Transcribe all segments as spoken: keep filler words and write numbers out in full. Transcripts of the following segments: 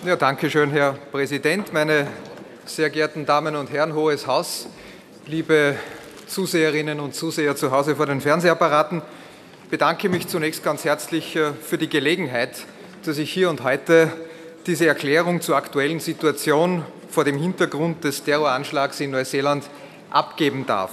Ja, danke schön, Herr Präsident, meine sehr geehrten Damen und Herren, Hohes Haus, liebe Zuseherinnen und Zuseher zu Hause vor den Fernsehapparaten. Ich bedanke mich zunächst ganz herzlich für die Gelegenheit, dass ich hier und heute diese Erklärung zur aktuellen Situation vor dem Hintergrund des Terroranschlags in Neuseeland abgeben darf.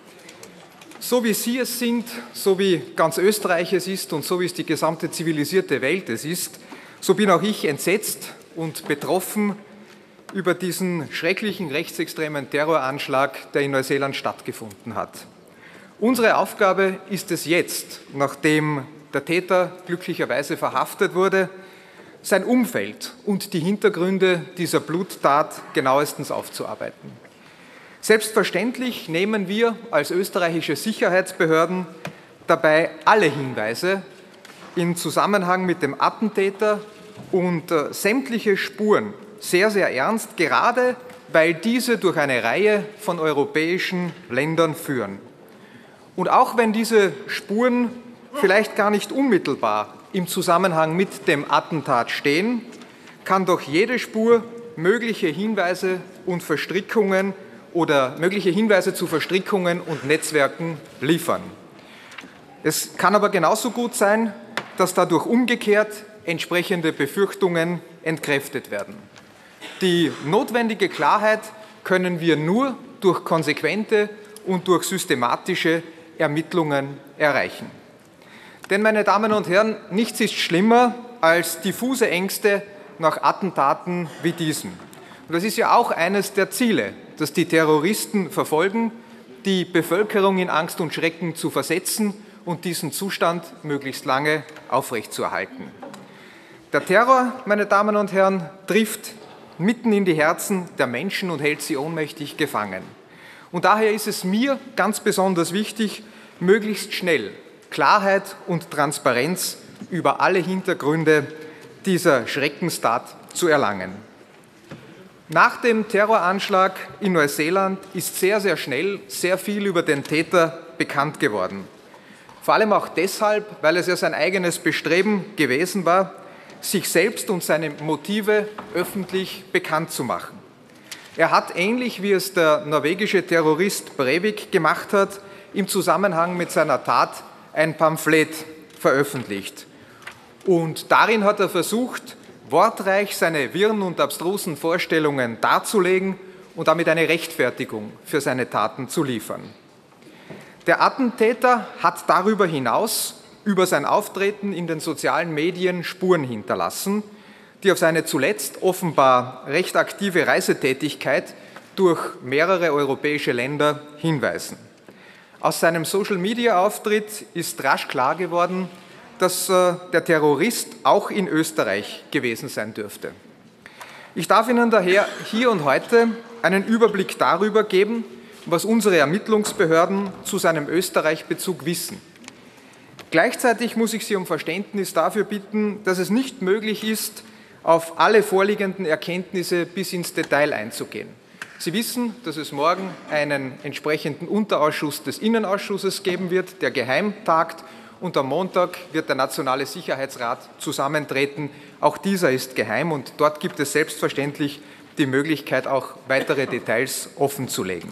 So wie Sie es sind, so wie ganz Österreich es ist und so wie es die gesamte zivilisierte Welt es ist, so bin auch ich entsetzt und betroffen über diesen schrecklichen rechtsextremen Terroranschlag, der in Neuseeland stattgefunden hat. Unsere Aufgabe ist es jetzt, nachdem der Täter glücklicherweise verhaftet wurde, sein Umfeld und die Hintergründe dieser Bluttat genauestens aufzuarbeiten. Selbstverständlich nehmen wir als österreichische Sicherheitsbehörden dabei alle Hinweise im Zusammenhang mit dem Attentäter und äh, sämtliche Spuren sehr, sehr ernst, gerade weil diese durch eine Reihe von europäischen Ländern führen. Und auch wenn diese Spuren vielleicht gar nicht unmittelbar im Zusammenhang mit dem Attentat stehen, kann doch jede Spur mögliche Hinweise und Verstrickungen oder mögliche Hinweise zu Verstrickungen und Netzwerken liefern. Es kann aber genauso gut sein, dass dadurch umgekehrt entsprechende Befürchtungen entkräftet werden. Die notwendige Klarheit können wir nur durch konsequente und durch systematische Ermittlungen erreichen. Denn, meine Damen und Herren, nichts ist schlimmer als diffuse Ängste nach Attentaten wie diesen. Und das ist ja auch eines der Ziele, das die Terroristen verfolgen, die Bevölkerung in Angst und Schrecken zu versetzen und diesen Zustand möglichst lange aufrechtzuerhalten. Der Terror, meine Damen und Herren, trifft mitten in die Herzen der Menschen und hält sie ohnmächtig gefangen. Und daher ist es mir ganz besonders wichtig, möglichst schnell Klarheit und Transparenz über alle Hintergründe dieser Schreckenstat zu erlangen. Nach dem Terroranschlag in Neuseeland ist sehr, sehr schnell sehr viel über den Täter bekannt geworden. Vor allem auch deshalb, weil es ja sein eigenes Bestreben gewesen war, sich selbst und seine Motive öffentlich bekannt zu machen. Er hat, ähnlich wie es der norwegische Terrorist Breivik gemacht hat, im Zusammenhang mit seiner Tat ein Pamphlet veröffentlicht. Und darin hat er versucht, wortreich seine wirren und abstrusen Vorstellungen darzulegen und damit eine Rechtfertigung für seine Taten zu liefern. Der Attentäter hat darüber hinaus über sein Auftreten in den sozialen Medien Spuren hinterlassen, die auf seine zuletzt offenbar recht aktive Reisetätigkeit durch mehrere europäische Länder hinweisen. Aus seinem Social-Media-Auftritt ist rasch klar geworden, dass äh, der Terrorist auch in Österreich gewesen sein dürfte. Ich darf Ihnen daher hier und heute einen Überblick darüber geben, was unsere Ermittlungsbehörden zu seinem Österreich-Bezug wissen. Gleichzeitig muss ich Sie um Verständnis dafür bitten, dass es nicht möglich ist, auf alle vorliegenden Erkenntnisse bis ins Detail einzugehen. Sie wissen, dass es morgen einen entsprechenden Unterausschuss des Innenausschusses geben wird, der geheim tagt, und am Montag wird der Nationale Sicherheitsrat zusammentreten. Auch dieser ist geheim und dort gibt es selbstverständlich die Möglichkeit, auch weitere Details offenzulegen.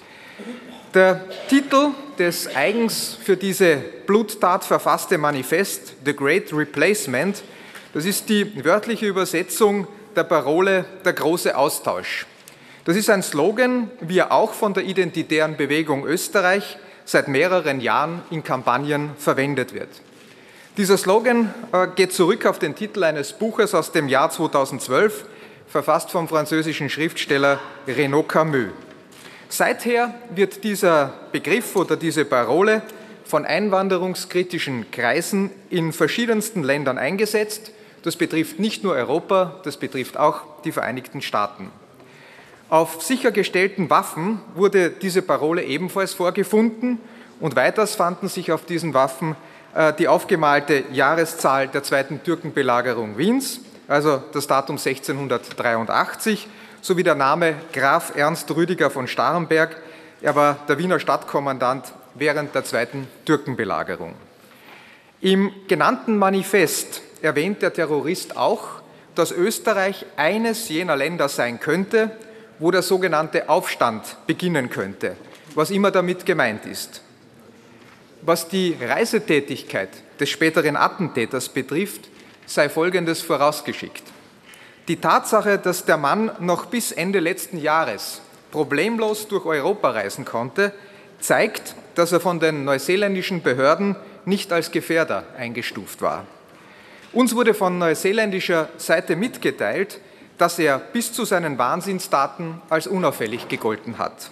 Der Titel des eigens für diese Bluttat verfasste Manifest The Great Replacement, das ist die wörtliche Übersetzung der Parole Der große Austausch. Das ist ein Slogan, wie er auch von der Identitären Bewegung Österreich seit mehreren Jahren in Kampagnen verwendet wird. Dieser Slogan äh, geht zurück auf den Titel eines Buches aus dem Jahr zweitausendzwölf, verfasst vom französischen Schriftsteller Renaud Camus. Seither wird dieser Begriff oder diese Parole von einwanderungskritischen Kreisen in verschiedensten Ländern eingesetzt. Das betrifft nicht nur Europa, das betrifft auch die Vereinigten Staaten. Auf sichergestellten Waffen wurde diese Parole ebenfalls vorgefunden und weiters fanden sich auf diesen Waffen äh, die aufgemalte Jahreszahl der zweiten Türkenbelagerung Wiens, also das Datum sechzehnhundertdreiundachtzig, sowie der Name Graf Ernst Rüdiger von Starhemberg. Er war der Wiener Stadtkommandant während der zweiten Türkenbelagerung. Im genannten Manifest erwähnt der Terrorist auch, dass Österreich eines jener Länder sein könnte, wo der sogenannte Aufstand beginnen könnte, was immer damit gemeint ist. Was die Reisetätigkeit des späteren Attentäters betrifft, sei Folgendes vorausgeschickt. Die Tatsache, dass der Mann noch bis Ende letzten Jahres problemlos durch Europa reisen konnte, zeigt, dass er von den neuseeländischen Behörden nicht als Gefährder eingestuft war. Uns wurde von neuseeländischer Seite mitgeteilt, dass er bis zu seinen Wahnsinnstaten als unauffällig gegolten hat.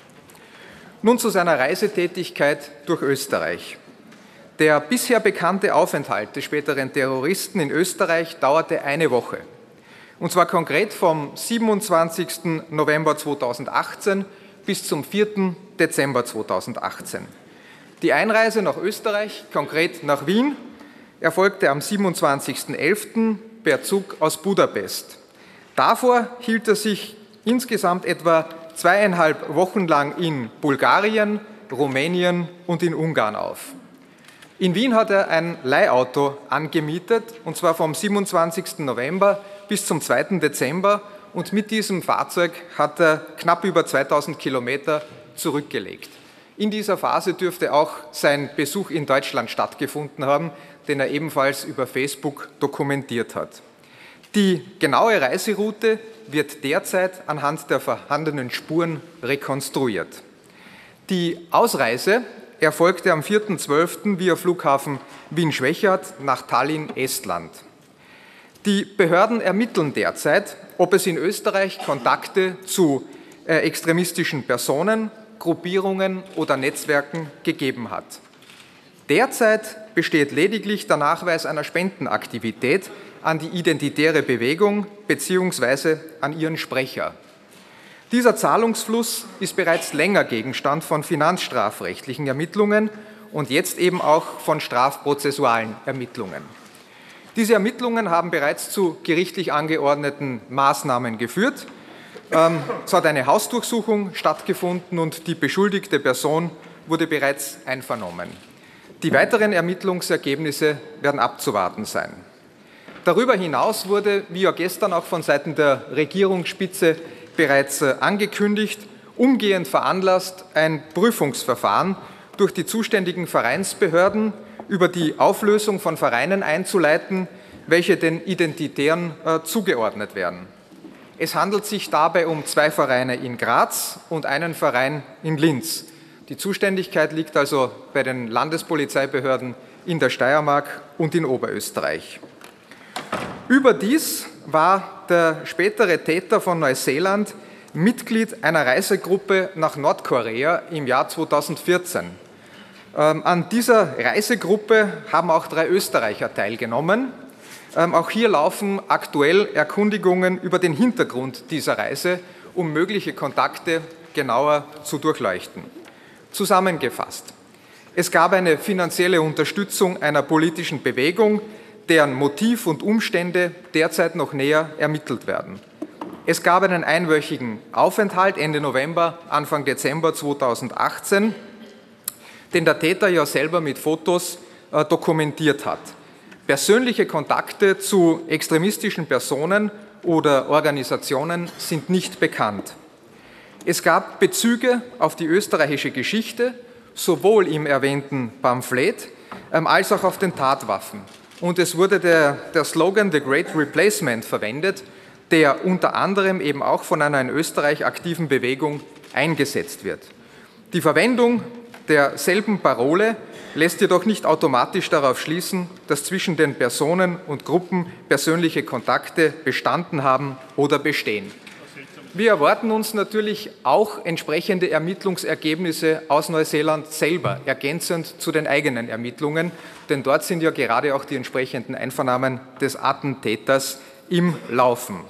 Nun zu seiner Reisetätigkeit durch Österreich. Der bisher bekannte Aufenthalt des späteren Terroristen in Österreich dauerte eine Woche. Und zwar konkret vom siebenundzwanzigsten November zweitausendachtzehn bis zum vierten Dezember zweitausendachtzehn. Die Einreise nach Österreich, konkret nach Wien, erfolgte am siebenundzwanzigsten elften per Zug aus Budapest. Davor hielt er sich insgesamt etwa zweieinhalb Wochen lang in Bulgarien, Rumänien und in Ungarn auf. In Wien hat er ein Leihauto angemietet, und zwar vom siebenundzwanzigsten November bis zum zweiten Dezember, und mit diesem Fahrzeug hat er knapp über zweitausend Kilometer zurückgelegt. In dieser Phase dürfte auch sein Besuch in Deutschland stattgefunden haben, den er ebenfalls über Facebook dokumentiert hat. Die genaue Reiseroute wird derzeit anhand der vorhandenen Spuren rekonstruiert. Die Ausreise erfolgte am vierten zwölften via Flughafen Wien-Schwechat nach Tallinn, Estland. Die Behörden ermitteln derzeit, ob es in Österreich Kontakte zu äh, extremistischen Personen, Gruppierungen oder Netzwerken gegeben hat. Derzeit besteht lediglich der Nachweis einer Spendenaktivität an die Identitäre Bewegung bzw. an ihren Sprecher. Dieser Zahlungsfluss ist bereits länger Gegenstand von finanzstrafrechtlichen Ermittlungen und jetzt eben auch von strafprozessualen Ermittlungen. Diese Ermittlungen haben bereits zu gerichtlich angeordneten Maßnahmen geführt. Es hat eine Hausdurchsuchung stattgefunden und die beschuldigte Person wurde bereits einvernommen. Die weiteren Ermittlungsergebnisse werden abzuwarten sein. Darüber hinaus wurde, wie ja gestern auch von Seiten der Regierungsspitze bereits angekündigt, umgehend veranlasst, ein Prüfungsverfahren durch die zuständigen Vereinsbehörden über die Auflösung von Vereinen einzuleiten, welche den Identitären äh, zugeordnet werden. Es handelt sich dabei um zwei Vereine in Graz und einen Verein in Linz. Die Zuständigkeit liegt also bei den Landespolizeibehörden in der Steiermark und in Oberösterreich. Überdies war der spätere Täter von Neuseeland Mitglied einer Reisegruppe nach Nordkorea im Jahr zweitausendvierzehn. Ähm, an dieser Reisegruppe haben auch drei Österreicher teilgenommen. Ähm, auch hier laufen aktuell Erkundigungen über den Hintergrund dieser Reise, um mögliche Kontakte genauer zu durchleuchten. Zusammengefasst: Es gab eine finanzielle Unterstützung einer politischen Bewegung, deren Motiv und Umstände derzeit noch näher ermittelt werden. Es gab einen einwöchigen Aufenthalt Ende November, Anfang Dezember zweitausendachtzehn, den der Täter ja selber mit Fotos äh, dokumentiert hat. Persönliche Kontakte zu extremistischen Personen oder Organisationen sind nicht bekannt. Es gab Bezüge auf die österreichische Geschichte, sowohl im erwähnten Pamphlet ähm, als auch auf den Tatwaffen. Und es wurde der, der Slogan The Great Replacement verwendet, der unter anderem eben auch von einer in Österreich aktiven Bewegung eingesetzt wird. Die Verwendung derselben Parole lässt jedoch nicht automatisch darauf schließen, dass zwischen den Personen und Gruppen persönliche Kontakte bestanden haben oder bestehen. Wir erwarten uns natürlich auch entsprechende Ermittlungsergebnisse aus Neuseeland selber, ergänzend zu den eigenen Ermittlungen, denn dort sind ja gerade auch die entsprechenden Einvernahmen des Attentäters im Laufen.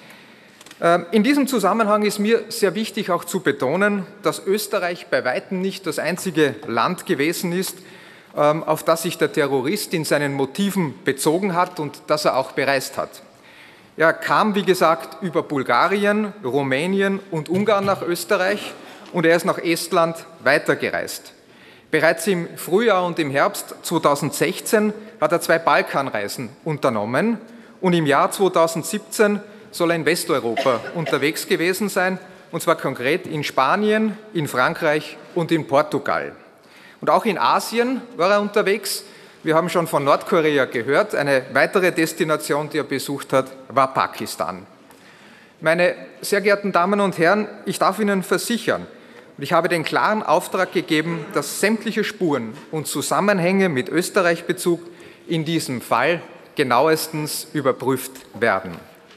In diesem Zusammenhang ist mir sehr wichtig auch zu betonen, dass Österreich bei weitem nicht das einzige Land gewesen ist, auf das sich der Terrorist in seinen Motiven bezogen hat und das er auch bereist hat. Er kam, wie gesagt, über Bulgarien, Rumänien und Ungarn nach Österreich und er ist nach Estland weitergereist. Bereits im Frühjahr und im Herbst zweitausendsechzehn hat er zwei Balkanreisen unternommen und im Jahr zweitausendsiebzehn soll er in Westeuropa unterwegs gewesen sein, und zwar konkret in Spanien, in Frankreich und in Portugal. Und auch in Asien war er unterwegs. Wir haben schon von Nordkorea gehört. Eine weitere Destination, die er besucht hat, war Pakistan. Meine sehr geehrten Damen und Herren, ich darf Ihnen versichern, und ich habe den klaren Auftrag gegeben, dass sämtliche Spuren und Zusammenhänge mit Österreich-Bezug in diesem Fall genauestens überprüft werden.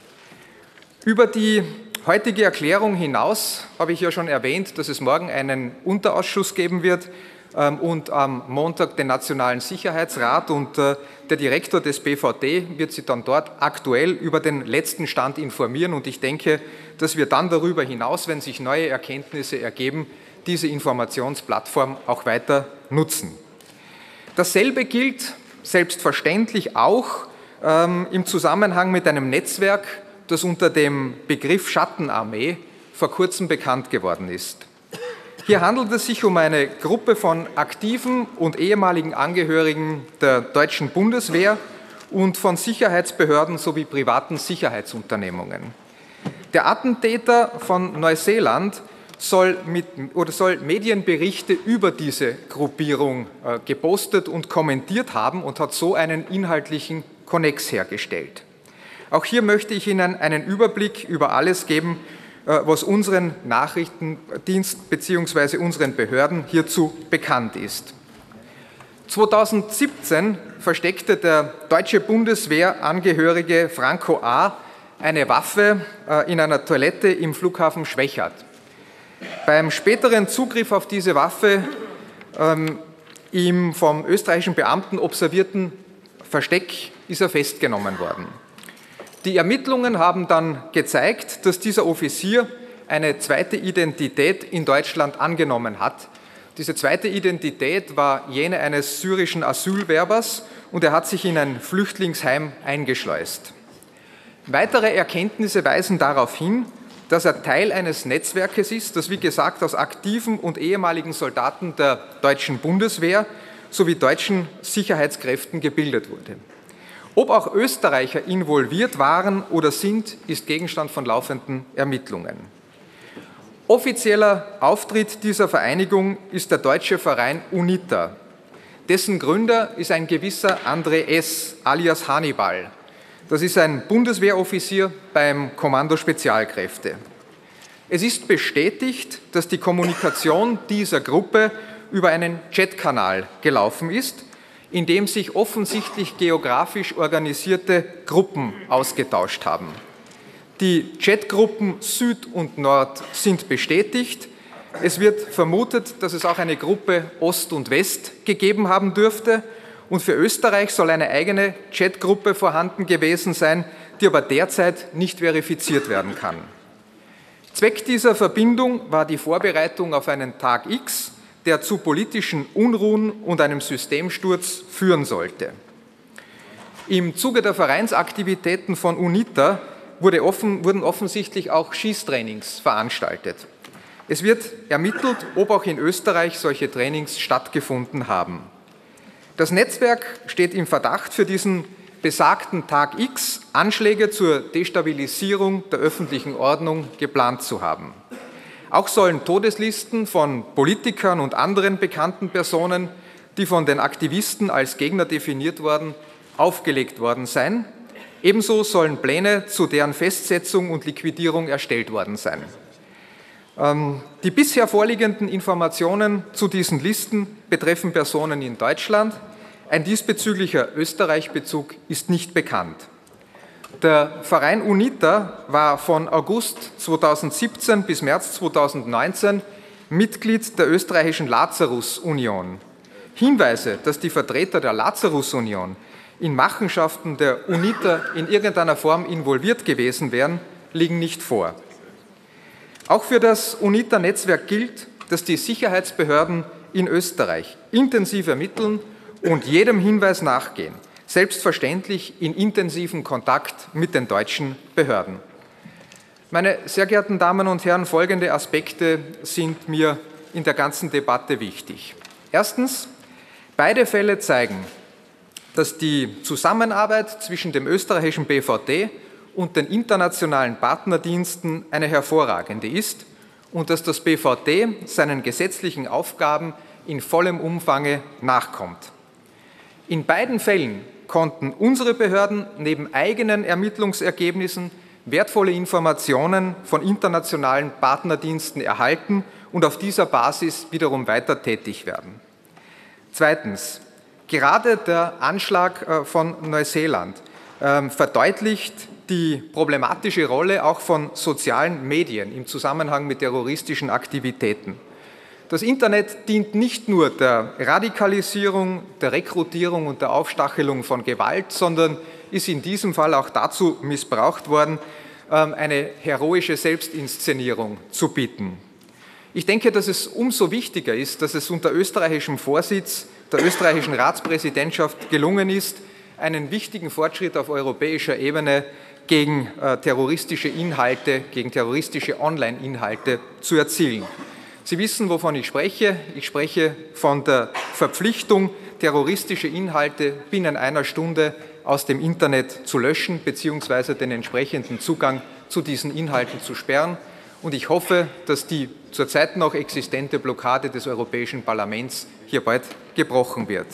Über die heutige Erklärung hinaus habe ich ja schon erwähnt, dass es morgen einen Unterausschuss geben wird ähm, und am Montag den Nationalen Sicherheitsrat, und äh, der Direktor des B V D wird Sie dann dort aktuell über den letzten Stand informieren, und ich denke, dass wir dann darüber hinaus, wenn sich neue Erkenntnisse ergeben, diese Informationsplattform auch weiter nutzen. Dasselbe gilt selbstverständlich auch ähm, im Zusammenhang mit einem Netzwerk, das unter dem Begriff Schattenarmee vor kurzem bekannt geworden ist. Hier handelt es sich um eine Gruppe von aktiven und ehemaligen Angehörigen der deutschen Bundeswehr und von Sicherheitsbehörden sowie privaten Sicherheitsunternehmungen. Der Attentäter von Neuseeland soll, mit, oder soll Medienberichte über diese Gruppierung äh, gepostet und kommentiert haben und hat so einen inhaltlichen Konnex hergestellt. Auch hier möchte ich Ihnen einen Überblick über alles geben, was unseren Nachrichtendienst bzw. unseren Behörden hierzu bekannt ist. zweitausendsiebzehn versteckte der deutsche Bundeswehrangehörige Franco A. eine Waffe in einer Toilette im Flughafen Schwechat. Beim späteren Zugriff auf diese Waffe ähm, im vom österreichischen Beamten observierten Versteck ist er festgenommen worden. Die Ermittlungen haben dann gezeigt, dass dieser Offizier eine zweite Identität in Deutschland angenommen hat. Diese zweite Identität war jene eines syrischen Asylwerbers, und er hat sich in ein Flüchtlingsheim eingeschleust. Weitere Erkenntnisse weisen darauf hin, dass er Teil eines Netzwerkes ist, das wie gesagt aus aktiven und ehemaligen Soldaten der deutschen Bundeswehr sowie deutschen Sicherheitskräften gebildet wurde. Ob auch Österreicher involviert waren oder sind, ist Gegenstand von laufenden Ermittlungen. Offizieller Auftritt dieser Vereinigung ist der deutsche Verein UNITA. Dessen Gründer ist ein gewisser André S. alias Hannibal. Das ist ein Bundeswehroffizier beim Kommando Spezialkräfte. Es ist bestätigt, dass die Kommunikation dieser Gruppe über einen Chatkanal gelaufen ist, in dem sich offensichtlich geografisch organisierte Gruppen ausgetauscht haben. Die Chatgruppen Süd und Nord sind bestätigt. Es wird vermutet, dass es auch eine Gruppe Ost und West gegeben haben dürfte. Und für Österreich soll eine eigene Chatgruppe vorhanden gewesen sein, die aber derzeit nicht verifiziert werden kann. Zweck dieser Verbindung war die Vorbereitung auf einen Tag X, der zu politischen Unruhen und einem Systemsturz führen sollte. Im Zuge der Vereinsaktivitäten von UNITA wurde offen, wurden offensichtlich auch Schießtrainings veranstaltet. Es wird ermittelt, ob auch in Österreich solche Trainings stattgefunden haben. Das Netzwerk steht im Verdacht, für diesen besagten Tag X Anschläge zur Destabilisierung der öffentlichen Ordnung geplant zu haben. Auch sollen Todeslisten von Politikern und anderen bekannten Personen, die von den Aktivisten als Gegner definiert wurden, aufgelegt worden sein. Ebenso sollen Pläne zu deren Festsetzung und Liquidierung erstellt worden sein. Ähm, die bisher vorliegenden Informationen zu diesen Listen betreffen Personen in Deutschland. Ein diesbezüglicher Österreich-Bezug ist nicht bekannt. Der Verein UNITA war von August zweitausendsiebzehn bis März zweitausendneunzehn Mitglied der österreichischen Lazarus-Union. Hinweise, dass die Vertreter der Lazarus-Union in Machenschaften der UNITA in irgendeiner Form involviert gewesen wären, liegen nicht vor. Auch für das UNITA-Netzwerk gilt, dass die Sicherheitsbehörden in Österreich intensiv ermitteln und jedem Hinweis nachgehen, selbstverständlich in intensiven Kontakt mit den deutschen Behörden. Meine sehr geehrten Damen und Herren, folgende Aspekte sind mir in der ganzen Debatte wichtig. Erstens, beide Fälle zeigen, dass die Zusammenarbeit zwischen dem österreichischen B V D und den internationalen Partnerdiensten eine hervorragende ist und dass das B V D seinen gesetzlichen Aufgaben in vollem Umfange nachkommt. In beiden Fällen konnten unsere Behörden neben eigenen Ermittlungsergebnissen wertvolle Informationen von internationalen Partnerdiensten erhalten und auf dieser Basis wiederum weiter tätig werden. Zweitens. Gerade der Anschlag von Neuseeland verdeutlicht die problematische Rolle auch von sozialen Medien im Zusammenhang mit terroristischen Aktivitäten. Das Internet dient nicht nur der Radikalisierung, der Rekrutierung und der Aufstachelung von Gewalt, sondern ist in diesem Fall auch dazu missbraucht worden, eine heroische Selbstinszenierung zu bieten. Ich denke, dass es umso wichtiger ist, dass es unter österreichischem Vorsitz der österreichischen Ratspräsidentschaft gelungen ist, einen wichtigen Fortschritt auf europäischer Ebene gegen äh, terroristische Inhalte, gegen terroristische Online-Inhalte zu erzielen. Sie wissen, wovon ich spreche. Ich spreche von der Verpflichtung, terroristische Inhalte binnen einer Stunde aus dem Internet zu löschen bzw. den entsprechenden Zugang zu diesen Inhalten zu sperren. Und ich hoffe, dass die zurzeit noch existente Blockade des Europäischen Parlaments hier bald gebrochen wird.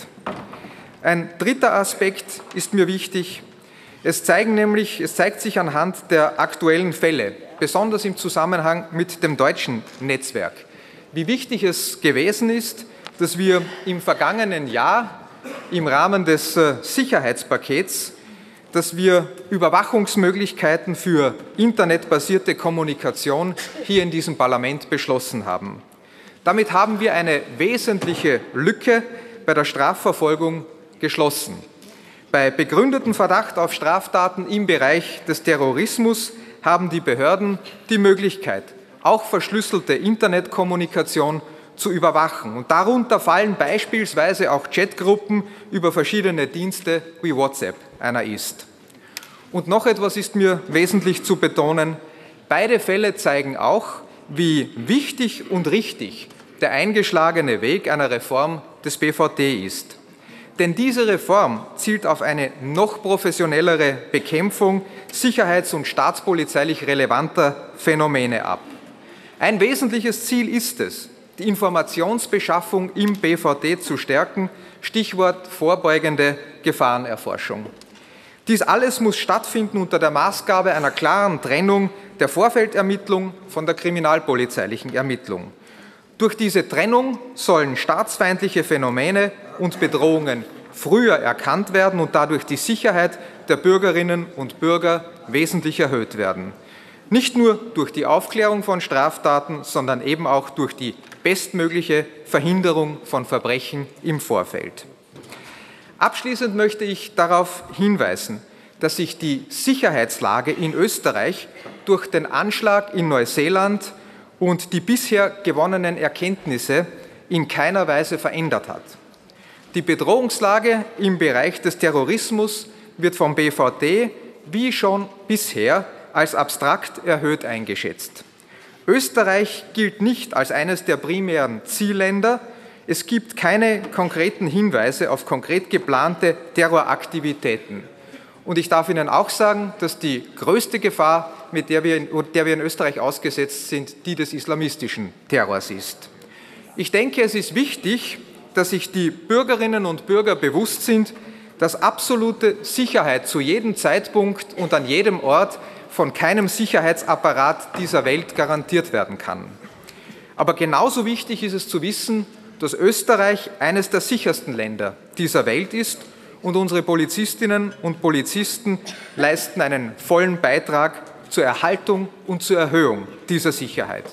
Ein dritter Aspekt ist mir wichtig. Es, zeigen nämlich, es zeigt sich anhand der aktuellen Fälle, besonders im Zusammenhang mit dem deutschen Netzwerk, wie wichtig es gewesen ist, dass wir im vergangenen Jahr im Rahmen des Sicherheitspakets, dass wir Überwachungsmöglichkeiten für internetbasierte Kommunikation hier in diesem Parlament beschlossen haben. Damit haben wir eine wesentliche Lücke bei der Strafverfolgung geschlossen. Bei begründetem Verdacht auf Straftaten im Bereich des Terrorismus haben die Behörden die Möglichkeit, auch verschlüsselte Internetkommunikation zu überwachen. Und darunter fallen beispielsweise auch Chatgruppen über verschiedene Dienste, wie WhatsApp einer ist. Und noch etwas ist mir wesentlich zu betonen. Beide Fälle zeigen auch, wie wichtig und richtig der eingeschlagene Weg einer Reform des B V D ist. Denn diese Reform zielt auf eine noch professionellere Bekämpfung sicherheits- und staatspolizeilich relevanter Phänomene ab. Ein wesentliches Ziel ist es, die Informationsbeschaffung im B V D zu stärken, Stichwort vorbeugende Gefahrenerforschung. Dies alles muss stattfinden unter der Maßgabe einer klaren Trennung der Vorfeldermittlung von der kriminalpolizeilichen Ermittlung. Durch diese Trennung sollen staatsfeindliche Phänomene und Bedrohungen früher erkannt werden und dadurch die Sicherheit der Bürgerinnen und Bürger wesentlich erhöht werden. Nicht nur durch die Aufklärung von Straftaten, sondern eben auch durch die bestmögliche Verhinderung von Verbrechen im Vorfeld. Abschließend möchte ich darauf hinweisen, dass sich die Sicherheitslage in Österreich durch den Anschlag in Neuseeland und die bisher gewonnenen Erkenntnisse in keiner Weise verändert hat. Die Bedrohungslage im Bereich des Terrorismus wird vom B V D wie schon bisher als abstrakt erhöht eingeschätzt. Österreich gilt nicht als eines der primären Zielländer. Es gibt keine konkreten Hinweise auf konkret geplante Terroraktivitäten. Und ich darf Ihnen auch sagen, dass die größte Gefahr, mit der wir in, der wir in Österreich ausgesetzt sind, die des islamistischen Terrors ist. Ich denke, es ist wichtig, dass sich die Bürgerinnen und Bürger bewusst sind, dass absolute Sicherheit zu jedem Zeitpunkt und an jedem Ort von keinem Sicherheitsapparat dieser Welt garantiert werden kann. Aber genauso wichtig ist es zu wissen, dass Österreich eines der sichersten Länder dieser Welt ist und unsere Polizistinnen und Polizisten leisten einen vollen Beitrag zur Erhaltung und zur Erhöhung dieser Sicherheit.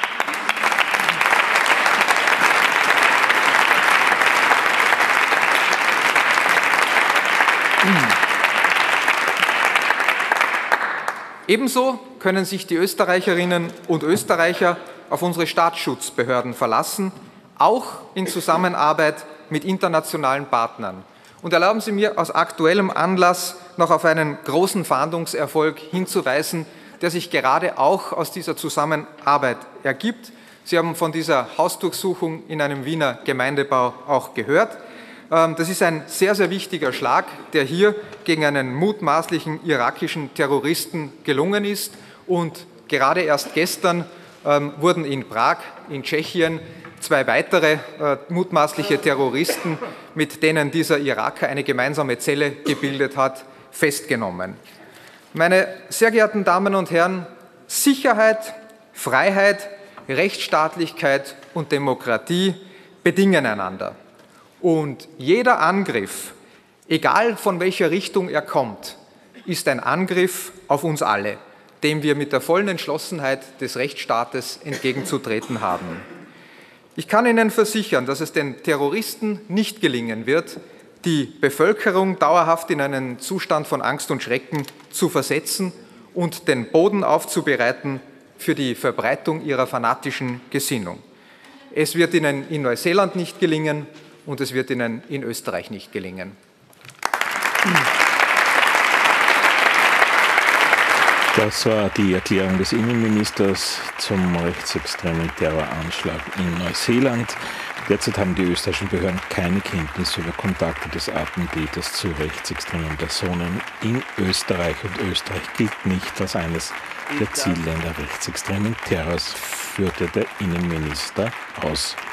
Ebenso können sich die Österreicherinnen und Österreicher auf unsere Staatsschutzbehörden verlassen, auch in Zusammenarbeit mit internationalen Partnern. Und erlauben Sie mir aus aktuellem Anlass noch auf einen großen Fahndungserfolg hinzuweisen, der sich gerade auch aus dieser Zusammenarbeit ergibt. Sie haben von dieser Hausdurchsuchung in einem Wiener Gemeindebau auch gehört. Das ist ein sehr, sehr wichtiger Schlag, der hier gegen einen mutmaßlichen irakischen Terroristen gelungen ist. Und gerade erst gestern ähm, wurden in Prag, in Tschechien, zwei weitere äh, mutmaßliche Terroristen, mit denen dieser Iraker eine gemeinsame Zelle gebildet hat, festgenommen. Meine sehr geehrten Damen und Herren, Sicherheit, Freiheit, Rechtsstaatlichkeit und Demokratie bedingen einander. Und jeder Angriff, egal von welcher Richtung er kommt, ist ein Angriff auf uns alle, dem wir mit der vollen Entschlossenheit des Rechtsstaates entgegenzutreten haben. Ich kann Ihnen versichern, dass es den Terroristen nicht gelingen wird, die Bevölkerung dauerhaft in einen Zustand von Angst und Schrecken zu versetzen und den Boden aufzubereiten für die Verbreitung ihrer fanatischen Gesinnung. Es wird Ihnen in Neuseeland nicht gelingen und es wird Ihnen in Österreich nicht gelingen. Das war die Erklärung des Innenministers zum rechtsextremen Terroranschlag in Neuseeland. Derzeit haben die österreichischen Behörden keine Kenntnis über Kontakte des Attentäters zu rechtsextremen Personen in Österreich. Und Österreich gilt nicht als eines der Zielländer rechtsextremen Terrors, führte der Innenminister aus.